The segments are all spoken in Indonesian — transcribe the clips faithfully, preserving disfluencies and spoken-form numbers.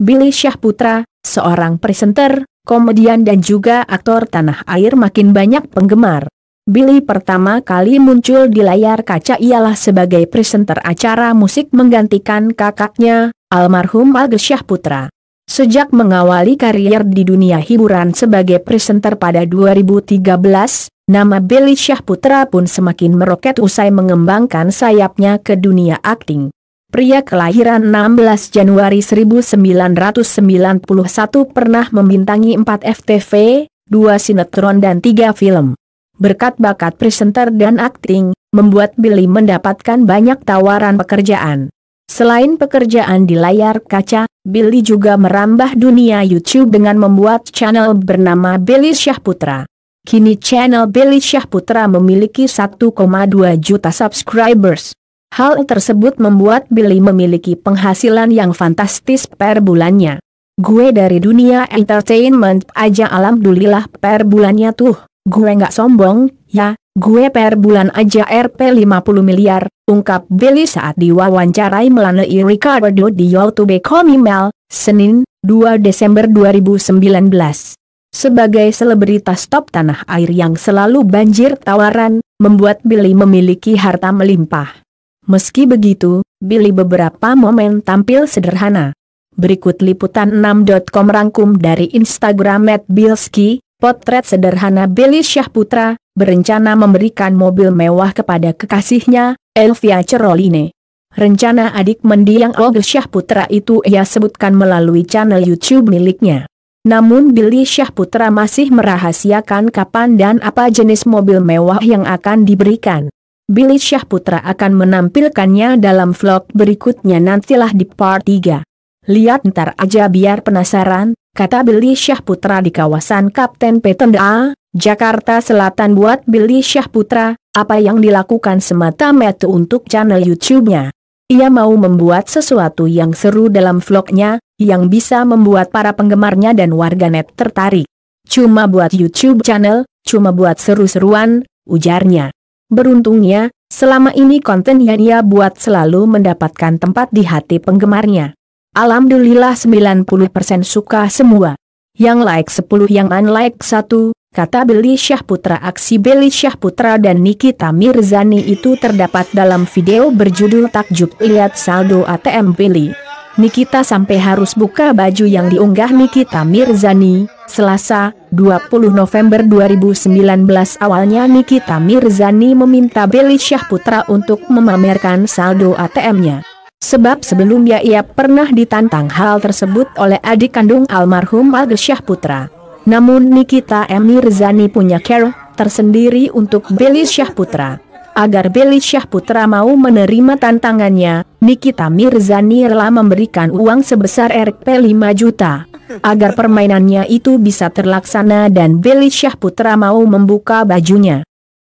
Billy Syahputra, seorang presenter, komedian dan juga aktor tanah air makin banyak penggemar. Billy pertama kali muncul di layar kaca ialah sebagai presenter acara musik menggantikan kakaknya, almarhum Agus Syahputra. Sejak mengawali karier di dunia hiburan sebagai presenter pada dua ribu tiga belas, nama Billy Syahputra pun semakin meroket usai mengembangkan sayapnya ke dunia akting. Pria kelahiran enam belas Januari seribu sembilan ratus sembilan puluh satu pernah membintangi empat F T V, dua sinetron dan tiga film. Berkat bakat presenter dan akting, membuat Billy mendapatkan banyak tawaran pekerjaan. Selain pekerjaan di layar kaca, Billy juga merambah dunia YouTube dengan membuat channel bernama Billy Syahputra. Kini channel Billy Syahputra memiliki satu koma dua juta subscribers. Hal tersebut membuat Billy memiliki penghasilan yang fantastis per bulannya. Gue dari dunia entertainment aja alhamdulillah per bulannya tuh, gue nggak sombong, ya, gue per bulan aja R P lima puluh miliar, ungkap Billy saat diwawancarai melalui Ricardo di YouTube Komimel, Senin, dua Desember dua ribu sembilan belas. Sebagai selebritas top tanah air yang selalu banjir tawaran, membuat Billy memiliki harta melimpah. Meski begitu, Billy beberapa momen tampil sederhana. Berikut liputan enam titik com rangkum dari Instagram at bilski, potret sederhana Billy Syahputra, berencana memberikan mobil mewah kepada kekasihnya, Elvia Ceroline. Rencana adik mendiang Agus Syahputra itu ia sebutkan melalui channel YouTube miliknya. Namun Billy Syahputra masih merahasiakan kapan dan apa jenis mobil mewah yang akan diberikan. Billy Syahputra akan menampilkannya dalam vlog berikutnya nantilah di part tiga. Lihat ntar aja biar penasaran, kata Billy Syahputra di kawasan Kapten Petenda, Jakarta Selatan. Buat Billy Syahputra, apa yang dilakukan semata-mata untuk channel YouTube-nya. Ia mau membuat sesuatu yang seru dalam vlognya, yang bisa membuat para penggemarnya dan warganet tertarik. Cuma buat YouTube channel, cuma buat seru-seruan, ujarnya. Beruntungnya, selama ini konten yang ia buat selalu mendapatkan tempat di hati penggemarnya. Alhamdulillah sembilan puluh persen suka semua. Yang like sepuluh, yang unlike satu, kata Billy Syahputra. Aksi Billy Syahputra dan Nikita Mirzani itu terdapat dalam video berjudul Takjub. Lihat saldo A T M Billy. Nikita sampai harus buka baju yang diunggah Nikita Mirzani, Selasa, dua puluh November dua ribu sembilan belas. Awalnya Nikita Mirzani meminta Billy Syahputra untuk memamerkan saldo A T M-nya. Sebab sebelumnya ia pernah ditantang hal tersebut oleh adik kandung almarhum Agus Syahputra. Namun Nikita Mirzani punya care tersendiri untuk Billy Syahputra. Agar Billy Syahputra mau menerima tantangannya, Nikita Mirzani rela memberikan uang sebesar R P lima juta. Agar permainannya itu bisa terlaksana dan Billy Syahputra mau membuka bajunya.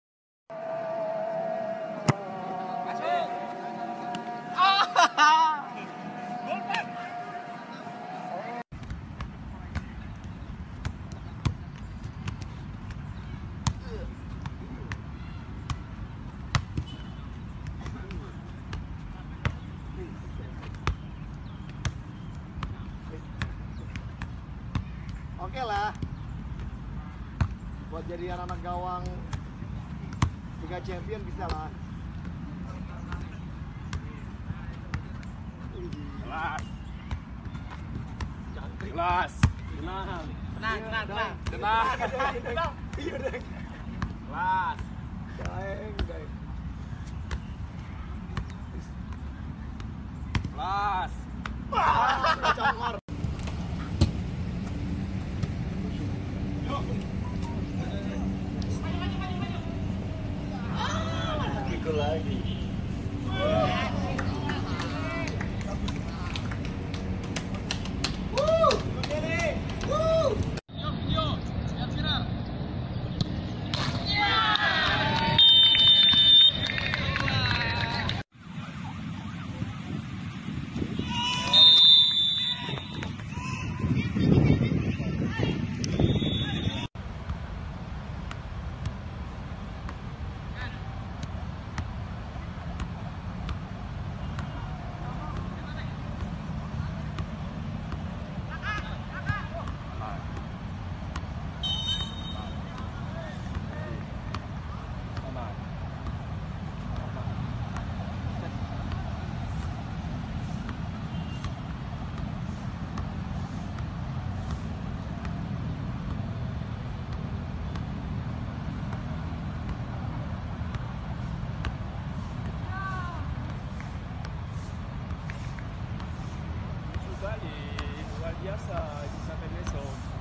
Oke lah, buat jadi anak-anak gawang Liga Champion bisa lah. Kelas, kelas, tenang, tenang, tenang, tenang, tenang, tenang, kelas, Daeng, daeng. kelas. Congor. Ikut lagi. Bali, luar biasa di Sampai Besok.